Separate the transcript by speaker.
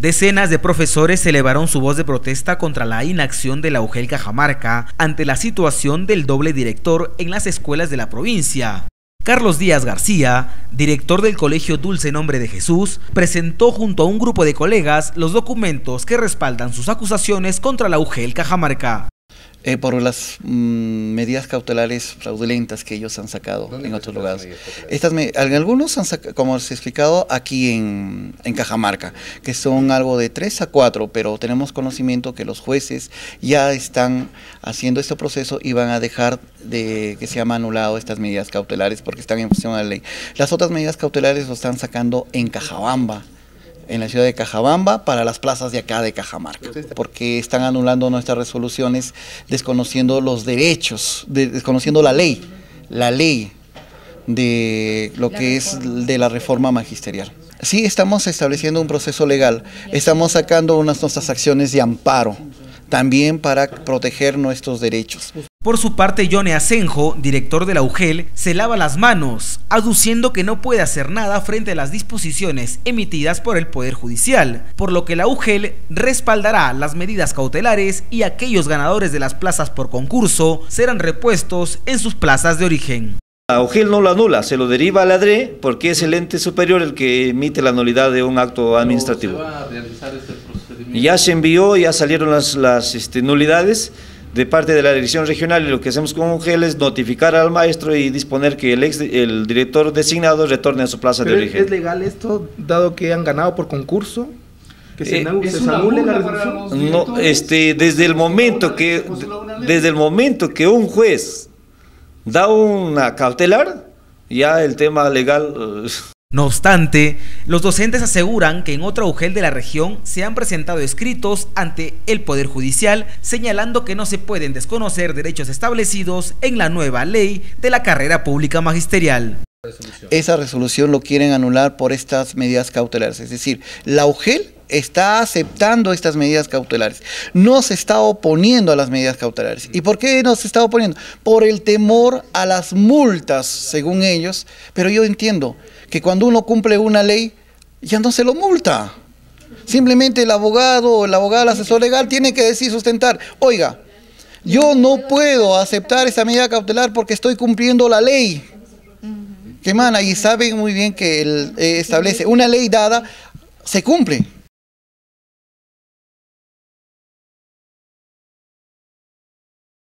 Speaker 1: Decenas de profesores elevaron su voz de protesta contra la inacción de la UGEL Cajamarca ante la situación del doble director en las escuelas de la provincia. Carlos Díaz García, director del Colegio Dulce Nombre de Jesús, presentó junto a un grupo de colegas los documentos que respaldan sus acusaciones contra la UGEL Cajamarca.
Speaker 2: Por las medidas cautelares fraudulentas que ellos han sacado en otros lugares. Algunos han sacado, como se ha explicado, aquí en Cajamarca, que son algo de 3 a 4, pero tenemos conocimiento que los jueces ya están haciendo este proceso y van a dejar de que se llama anulado estas medidas cautelares porque están en función de la ley. Las otras medidas cautelares lo están sacando en Cajabamba, en la ciudad de Cajabamba, para las plazas de acá de Cajamarca, porque están anulando nuestras resoluciones, desconociendo los derechos, desconociendo la ley de lo que es de la reforma magisterial. Sí, estamos estableciendo un proceso legal, estamos sacando nuestras acciones de amparo, también para proteger nuestros derechos.
Speaker 1: Por su parte, Johnny Asenjo, director de la UGEL, se lava las manos, aduciendo que no puede hacer nada frente a las disposiciones emitidas por el Poder Judicial, por lo que la UGEL respaldará las medidas cautelares y aquellos ganadores de las plazas por concurso serán repuestos en sus plazas de origen.
Speaker 3: La UGEL no lo anula, se lo deriva a la DRE porque es el ente superior el que emite la nulidad de un acto administrativo. Ya se envió, ya salieron las nulidades de parte de la dirección regional, y lo que hacemos con UGEL es notificar al maestro y disponer que el director designado retorne a su plaza de origen.
Speaker 4: ¿Es legal esto, dado que han ganado por concurso? ¿Que se anule la resolución?
Speaker 3: No, desde el momento que un juez da una cautelar, ya el tema legal...
Speaker 1: No obstante, los docentes aseguran que en otra UGEL de la región se han presentado escritos ante el Poder Judicial señalando que no se pueden desconocer derechos establecidos en la nueva ley de la carrera pública magisterial.
Speaker 2: Esa resolución lo quieren anular por estas medidas cautelares, es decir, la UGEL está aceptando estas medidas cautelares, no se está oponiendo a las medidas cautelares. ¿Y por qué no se está oponiendo? Por el temor a las multas, según ellos, pero yo entiendo que cuando uno cumple una ley, ya no se lo multa. Simplemente el abogado o el abogado, el asesor legal, tiene que decir, sustentar, oiga, yo no puedo aceptar esa medida cautelar porque estoy cumpliendo la ley que emana, y saben muy bien que establece una ley dada, se cumple.